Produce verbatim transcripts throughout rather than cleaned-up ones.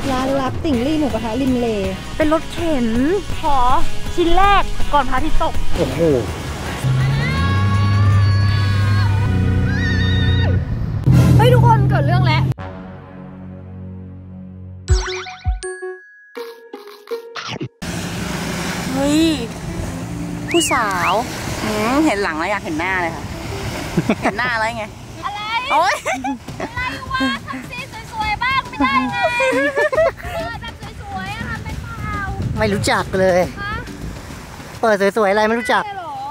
ร้านลับติ่งลี่หมูกระทะริมเลเป็นรถเข็นขอชิ้นแรกก่อนพระอาทิตย์ตกโอ้โหเฮ้ยทุกคนเกิดเรื่องแล้วเฮ้ยผู้สาวเห็นหลังแล้วอยากเห็นหน้าเลยค่ะเห็นหน้าอะไรไงอะไรโอ๊ยอะไรวะทำซีสวยๆบ้างไม่ได้ไงแบบสวยๆอะทำเป็นเปล่าไม่รู้จักเลยเปิดสวยๆอะไรไม่รู้จัก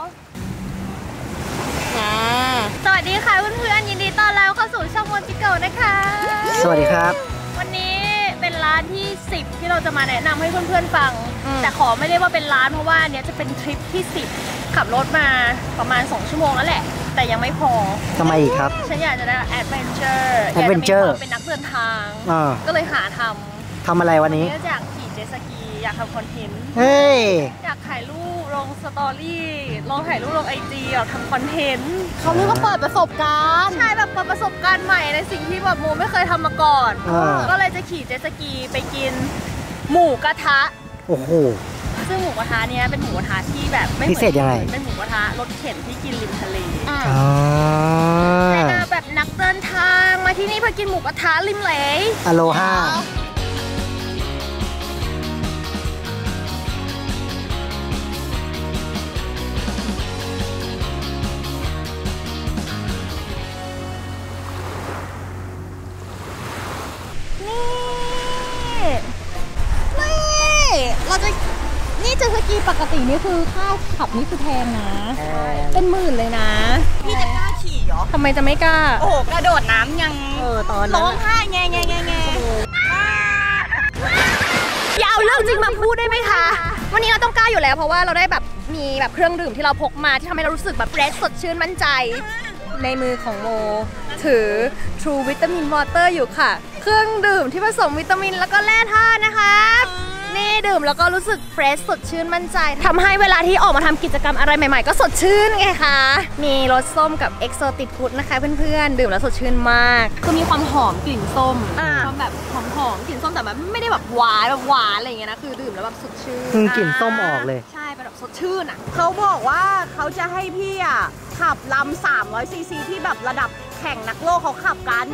สวัสดีค่ะเพื่อนๆยินดีต้อนรับเข้าสู่ช่องโมจิเกิลนะคะสวัสดีครับวันนี้เป็นร้านที่สิบที่เราจะมาแนะนำให้เพื่อนๆฟังแต่ขอไม่ได้ว่าเป็นร้านเพราะว่าเนี้ยจะเป็นทริปที่สิบขับรถมาประมาณสองชั่วโมงแล้วแหละแต่ยังไม่พอทำไมอีกครับฉันอยากจะได้แอดเวนเจอร์อยากจะมีความเป็นนักเดินทางก็เลยหาทำทำอะไรวันนี้อยากขี่เจ็ตสกีอยากทำคอนเทนต์เฮ้ยอยากถ่ายรูปลงสตอรี่ลงถ่ายรูปลงไอจีอยากทำคอนเทนต์เขาเรียกว่าเปิดประสบการณ์ใช่แบบเปิดประสบการณ์ใหม่ในสิ่งที่แบบโมไม่เคยทำมาก่อนก็เลยจะขี่เจ็ตสกีไปกินหมูกระทะโอ้โหซึ่งหมูกระทะเนี้ยเป็นหมูกระทะที่แบบไม่พิเศษยังไงเป็นหมูกระทะรถเข็นที่กินริมทะเลแต่แบบนักเดินทางมาที่นี่เพื่อกินหมูกระทะริมเลอโลฮาเราจะนี่เจ็ตสกีปกตินี่คือค่าขับนี่คือแพงนะเป็นหมื่นเลยนะพี่จะกล้าขี่เหรอทำไมจะไม่กล้าโอ้กระโดดน้ำยังเออตอนร้องไห้แง่แง่แง่แง่อย่าเอาเรื่องจริงมาพูดได้ไหมคะวันนี้เราต้องกล้าอยู่แล้วเพราะว่าเราได้แบบมีแบบเครื่องดื่มที่เราพกมาที่ทำให้เรารู้สึกแบบเฟรชสดชื่นมั่นใจในมือของโมถือ True Vitamin Water อยู่ค่ะเครื่องดื่มที่ผสมวิตามินแล้วก็แร่ธาตุนะคะนี่ดื่มแล้วก็รู้สึกเฟรชสดชื่นมั่นใจทำให้เวลาที่ออกมาทำกิจกรรมอะไรใหม่ๆก็สดชื่นไงคะมีรสส้มกับเอ็กโซติดฟูดนะคะเพื่อนๆดื่มแล้วสดชื่นมากคือมีความหอมกลิ่นส้มความแบบหอมๆกลิ่นส้มแต่แบบไม่ได้แบบหวานแบบหวานอะไรอย่างเงี้ยนะคือดื่มแล้วแบบสดชื่นกลิ่นส้มออกเลยใช่เป็นแบบสดชื่นอ่ะเขาบอกว่าเขาจะให้พี่อ่ะขับลำสามร้อยซีซีที่แบบระดับแข่งนักโลกเขาขับกัน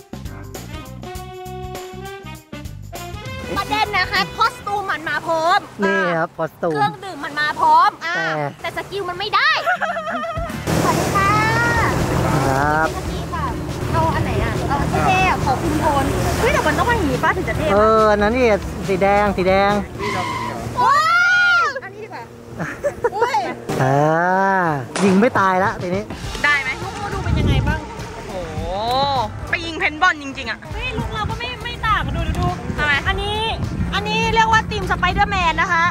ประเด็นนะคะคอสตูมมันมาพร้อมนี่ครับคอสตูมเครื่องดื่มมันมาพร้อมแต่สกิลมันไม่ได้สวัสดีค่ะครับสวัสดีค่ะเอาอันไหนอ่ะเอาเท่ๆขอคุณโทนเฮ้ยแต่มันต้องมาอย่างนี้ป้าถึงจะเท่เอออันนั้นนี่สีแดงสีแดงว้าวอันนี้ดีกว่าอุ้ยอ่ายิงไม่ตายละทีนี้ได้ไหมลูกเราดูเป็นยังไงบ้างโอ้โหไปยิงเพนบอลจริงๆอ่ะเฮ้ยลูกเราก็ไม่ไม่ต่างดูดูดูทำไมอันนี้อันนี้เรียกว่าทีมสไปเดอร์แมนนะคะ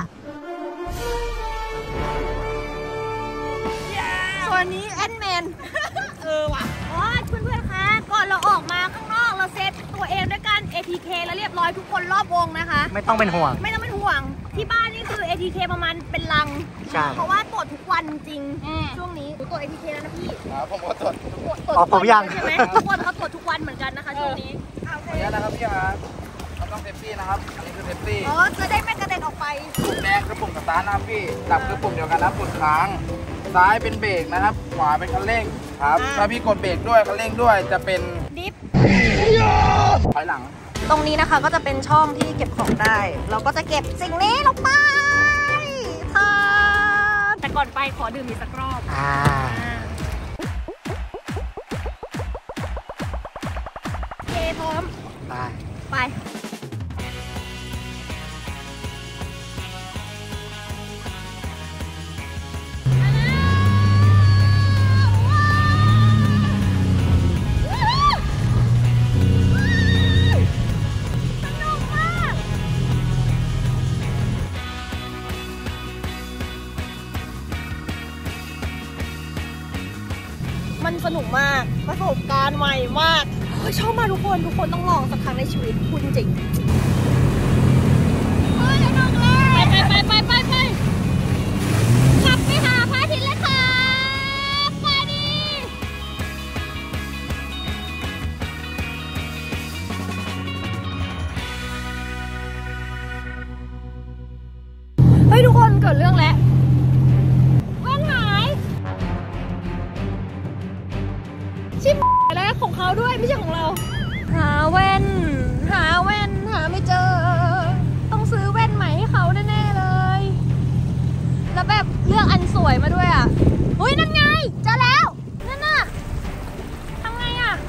ส่วนนี้แอนแมนเออว่ะอ๋อเพื่อนๆคะก่อนเราออกมาข้างนอกเราเซตตัวเองด้วยการ เอ ที เค แล้วเรียบร้อยทุกคนรอบวงนะคะไม่ต้องเป็นห่วงไม่ต้องเป็นห่วงที่บ้านนี่คือ เอ ที เค ประมาณเป็นลังเพราะว่าตรวจทุกวันจริงช่วงนี้ตรวจ เอ ที เค แล้วนะพี่ผมก็ตรวจตรวจผมยังใช่ไหมทุกคนเขาตรวจทุกวันเหมือนกันนะคะช่วงนี้เอาเนี้ยนะครับพี่ครับเราต้องเซฟตี้นะครับอันนี้คือเซฟตี้อ๋อจะได้ไม่กระเด็นออกไปปุ่มแดงคือปุ่มสตาร์ทนะครับพี่ดับคือปุ่มเดียวกันนะปุ่มค้างซ้ายเป็นเบรกนะครับขวาเป็นคันเร่งครับถ้าพี่กดเบรกด้วยคันเร่งด้วยจะเป็นดิฟถอยหลังตรงนี้นะคะก็จะเป็นช่องที่เก็บของได้เราก็จะเก็บสิ่งนี้ลงไปค่ะแต่ก่อนไปขอดื่มอีกสักรอบอ่าโอเคพร้อมไปไปมันสนุกมากประสบการณ์ใหม่มากชอบมากทุกคนทุกคนต้องลองสักครั้งในชีวิตพูดจริงไปไปไปไปไปขับไปหาพระอาทิตย์เลยค่ะไปดิอทุกคนเกิดเรื่องแล้วแว่นหายชิมแล้วของเขาด้วยไม่ใช่ของเราหาแว่นหาแว่นหาไม่เจอต้องซื้อแว่นใหม่ให้เขาแน่ๆเลยแล้วแบบเลือกอันสวยมาด้วยอ่ะอุ้ยนั่นไงเจอแล้วนั่นน่ะทำไงอ่ะ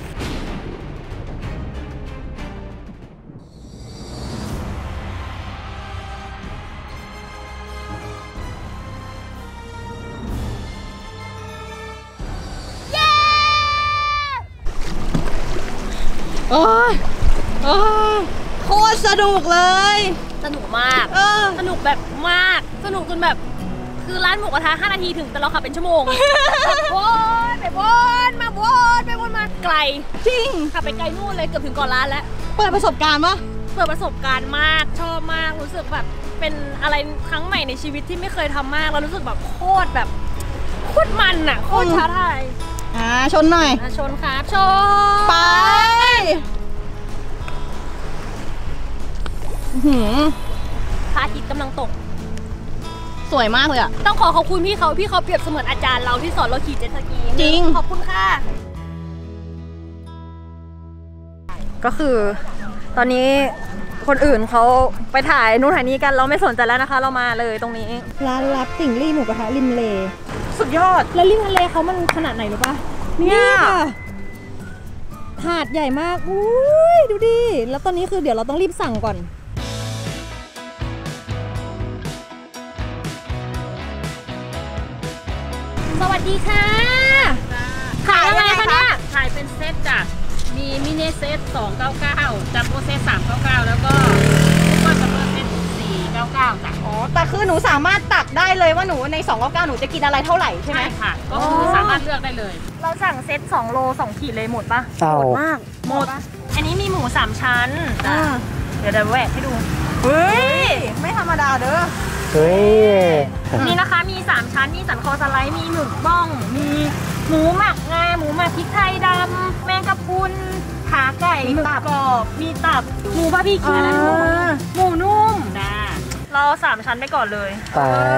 โอ้ยโอ้ยโคตรสนุกเลยสนุกมากเออสนุกแบบมากสนุกจนแบบคือร้านหมูกระทะห้านาทีถึงแต่เราขับเป็นชั่วโมงวนไปวนมาวนไปวนมาไกลจริงขับไปไกลนู่นเลยเกือบถึงก่อนร้านแล้วเปิดประสบการณ์ปะเปิดประสบการณ์มากชอบมากรู้สึกแบบเป็นอะไรครั้งใหม่ในชีวิตที่ไม่เคยทำมากแล้วรู้สึกแบบโคตรแบบโคตรมันอะโคตรท้าทายอ่าชนหน่อยอ่ะชนครับชนไปอื้อหือพระอาทิตย์กำลังตกสวยมากเลยอะต้องขอขอบคุณพี่เขาพี่เขาเปรียบเสมือนอาจารย์เราที่สอนเราขี่เจ็ตสกีจริงขอบคุณค่ะก็คือตอนนี้คนอื่นเขาไปถ่ายนู่นถ่ายนี้กันเราไม่สนใจแล้วนะคะ เรามาเลยตรงนี้ร้านลับติ่งลี่หมูกระทะริมเลสุดยอดแล้วริมทะเลเขามันขนาดไหนรู้ปะเนี่ยค่ะหาดใหญ่มากอุ้ยดูดิแล้วตอนนี้คือเดี๋ยวเราต้องรีบสั่งก่อนสวัสดีค่ะขายอะไรคะเนี่ยขายเป็นเซตจ้ะ มีมินิเซตสองเก้าเก้าจัมโบ้เซตสามเก้าเก้าแล้วก็ซุปเปอร์ซัมเมอร์เซตสี่เก้าเก้าจ้ะอ๋อแต่คือหนูสามารถตักได้เลยว่าหนูในสองเก้าเก้าหนูจะกินอะไรเท่าไหร่ใช่ไหมใช่ค่ะ ก็คือสามารถเลือกได้เลยเราสั่งเซตสองโลสองขีดเลยหมดปะเอามากหมดอันนี้มีหมูสามชั้นอ่าเดี๋ยวเดี๋ยวแหวกให้ดูเฮ้ยไม่ธรรมดาเด้อเฮ้ยนี่นะคะมีสามชั้นมีสันคอสไลด์มีหมึกบ้องมีหมูหมักงาหมูหมักพริกไทยดำแมงกะพรุนขาไก่หมึกกรอบมีตับหมูบาร์บีคิวอ่าหมูนุ่มจ้าเราสามชั้นไปก่อนเลยไป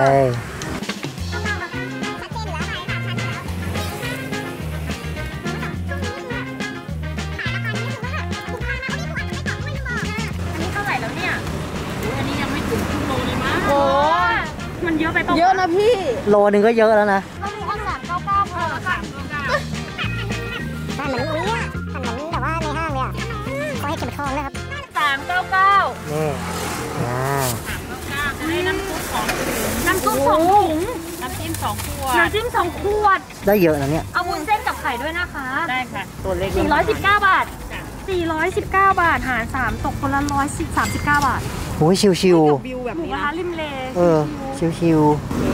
อันนี้เท่าไหร่แล้วเนี่ยอุ๊ยอันนี้ยังไม่ถึงครึ่งโลเลยมั้งโอ้มันเยอะไปปะเยอะนะพี่โลนึงก็เยอะแล้วนะเรามีอันสามเก้าเก้าพอค่ะมันเหมือนอุ้ยอ่ะมันเหมือนแบบว่าในห้างเลยอ่ะเขาให้เก็บทองนะครับสามเก้าเก้านี่อ่าจะได้น้ำซุปสองถุงน้ำซุปสองถุงน้ำจิ้มสองขวดน้ำจิ้มสองขวดได้เยอะนะเนี่ยเอาวุ้นเส้นกับไข่ด้วยนะคะได้ค่ะ ตัวเล็กสี่ร้อยสิบเก้าบาทจ้ะสี่ร้อยสิบเก้าบาทหารสามตกคนละร้อยสิบสามสิบเก้าบาทโอ้ยชิววิวแบบหมูนี้กระนะทะริมเลๆ เออ ชิว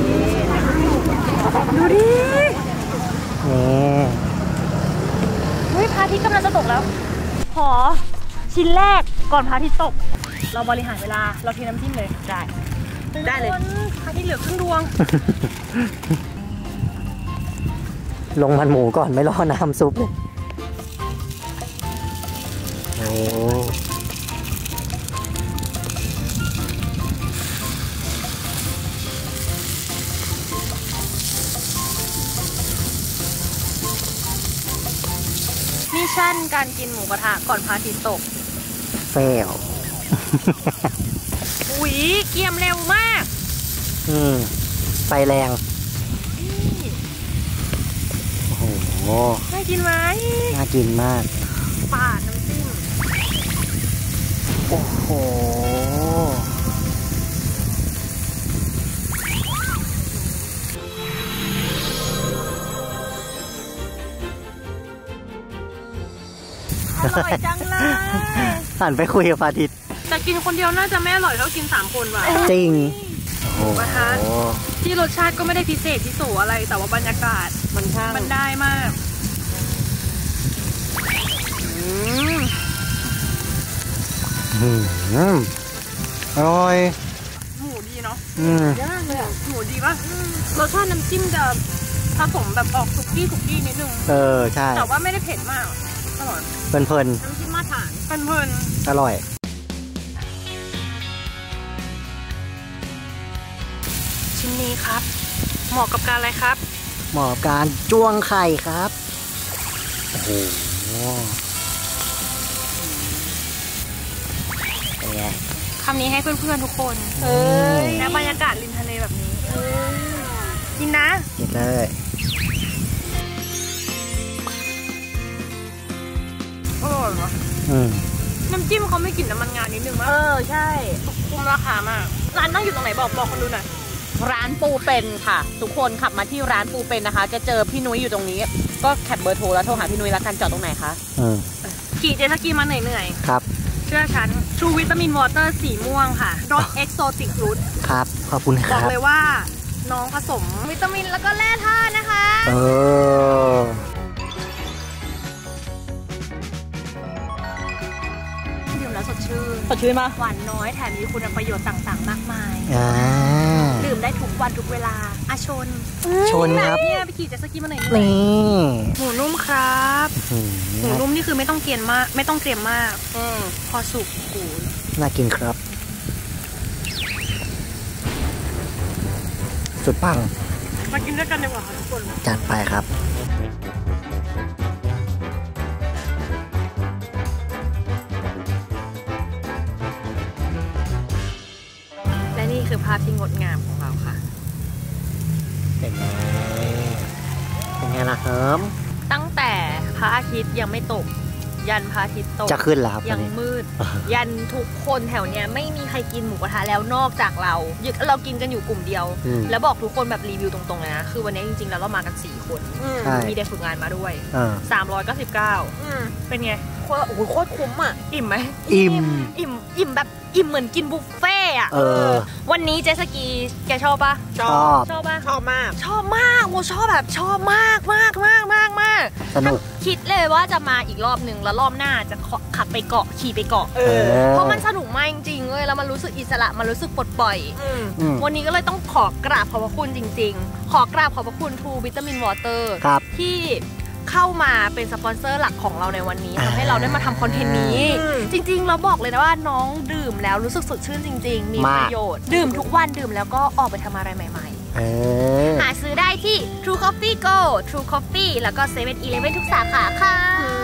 ดูดิๆ นี่เฮ้ยพระอาทิตย์กำลังจะตกแล้ว ขอชิ้นแรกก่อนพระอาทิตย์ตก เราบริหารเวลาเราเทน้ำจิ้มเลยได้ได้เลยพระอาทิตย์เหลือครึ่งดวงลงมันหมูก่อนไม่รอน้ำซุปเลย โอ้มิชชั่นการกินหมูกระทะก่อนพระอาทิตย์ตกเฟลอุ๊ยเกรียมเร็วมากอืมไฟแรง โอ้โหน่ากินไหมน่ากินมากปาดน้ำจิ้มโอ้โหอร่อยจังเลยหันไปคุยกับพระอาทิตย์แต่กินคนเดียวน่าจะไม่อร่อยเท่ากินสามคนว่ะจริง โอ้โหกระทะ ที่รสชาติก็ไม่ได้พิเศษที่สูอะไร แต่ว่าบรรยากาศมันช่างมันได้มากอืมอร่อยหมูดีเนาะอืมย่างเลยอ่ะหมูดีป่ะรสชาติน้ำจิ้มจะผสมแบบออกสุกี้สุกี้นิดนึงเออ ใช่แต่ว่าไม่ได้เผ็ดมากอร่อยเพลินน้ำจิ้มมาตรฐานเพลินๆ อร่อยอชิ้นนี้ครับ เหมาะกับการอะไรครับเหมาะกับการจ้วงไข่ครับ โอ้โหเป็นไงคำนี้ให้เพื่อนๆทุกคนเอ้ยและบรรยากาศริมทะเลแบบนี้กินนะกินเลยอร่อยวะอืมน้ำจิ้มเขาไม่กลิ่นน้ำมันงานิดนึงมั้ยเออใช่คุ้มราคามากร้านตั้งอยู่ตรงไหนบอกบอกคนดูหน่อยร้านปูเป็นค่ะ ทุกคนขับมาที่ร้านปูเป็นนะคะ จะเจอพี่นุ้ยอยู่ตรงนี้ ก็แคปเบอร์โทรแล้วโทรหาพี่นุ้ยแล้วกันจอดตรงไหนคะอืมขี่เจตสกีมาเหนื่อยครับๆเชื่อฉัน True Vitamin Water สีม่วงค่ะรส Exotic Root ครับ ขอบคุณคบอรักบเลยว่าน้องผสมวิตามินแล้วก็แร่ธาตุนะคะเออดื่มแล้วสดชื่นสดชื่นปะหวานน้อยแถมมีคุณประโยชน์ต่างๆ มากมายอ่าดื่มได้ทุกวันทุกเวลาอาชนชนครับเนี่ยไปขี่เจ็ตสกีมาหน่อยนี่หมูนุ่มครับอืมหมูนุ่มนี่คือไม่ต้องเกรียมมาก ไม่ต้องเกรียมมากอืมพอสุกหูน่ากินครับ สุดปังมากินด้วยกันดีกว่าค่ะทุกคนจัดไปครับและนี่คือภาพที่งดงามของเราค่ะเป็นไง เป็นไงล่ะครับตั้งแต่พระอาทิตย์ยังไม่ตก ยันพระอาทิตย์ตกจะขึ้นแล้วครับตยัอนงนี้มืด ยันทุกคนแถวเนี้ยไม่มีใครกินหมูกระทะแล้วนอกจากเราเรากินกันอยู่กลุ่มเดียวอืมแล้วบอกทุกคนแบบรีวิวตรงๆเลยนะ คือวันนี้จริงๆแล้วเรามากันสี่คนใช่มีเด็กฝึกงานมาด้วยอ่าสามร้อยเก้าสิบเก้าเป็นไงโคตรโอ้โหโคตรคุ้มอ่ะ อิ่มไหมอิ่มอิ่ม อิ่มแบบอิ่มเหมือนกินบุฟเฟ่อะเออวันนี้เจตสกีแกชอบปะชอบชอบปะชอบมากชอบมากโมชอบแบบชอบมากมากมากมากมากสนุกคิดเลยว่าจะมาอีกรอบหนึ่งแล้วรอบหน้าจะขับไปเกาะขี่ไปเกาะเออเพราะมันสนุกมากจริงๆเว้ยแล้วมันรู้สึกอิสระมันรู้สึกปลดปล่อยอืมวันนี้ก็เลยต้องขอกราบขอบพระคุณจริงๆ ขอกราบขอบพระคุณ True Vitamin Water ครับที่เข้ามาเป็นสปอนเซอร์หลักของเราในวันนี้อ่าทำให้เราได้มาทำคอนเทนต์นี้ จริงๆ เราบอกเลยนะว่าน้องดื่มแล้วรู้สึกสดชื่นจริงๆ มีประโยชน์ ดื่มทุกวันดื่มแล้วก็ออกไปทำอะไรใหม่ๆเออหาซื้อได้ที่ True Coffee Go True Coffee แล้วก็เซเว่นอีเลฟเว่นทุกสาขาค่ะ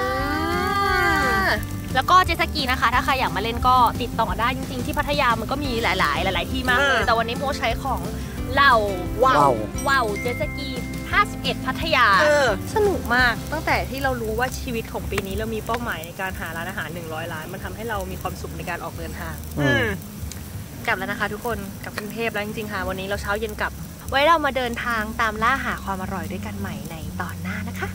แล้วก็เจตสกีนะคะ ถ้าใครอยากมาเล่นก็ติดต่อได้จริงๆ ที่พัทยามันก็มีหลายๆ หลาย ๆ ที่มากเลย แต่วันนี้โมใช้ของเหล่าว้าวว้าวเจตสกีห้าสิบเอ็ดพัทยา สนุกมากตั้งแต่ที่เรารู้ว่าชีวิตของปีนี้เรามีเป้าหมายในการหาร้านอาหารหนึ่งร้อยล้านมันทำให้เรามีความสุขในการออกเดินทางอืมกลับแล้วนะคะทุกคนกลับกรุงเทพแล้วจริงๆค่ะวันนี้เราเช้าเย็นกลับ ไว้เรามาเดินทางตามล่าหาความอร่อยด้วยกันใหม่ในตอนหน้านะคะ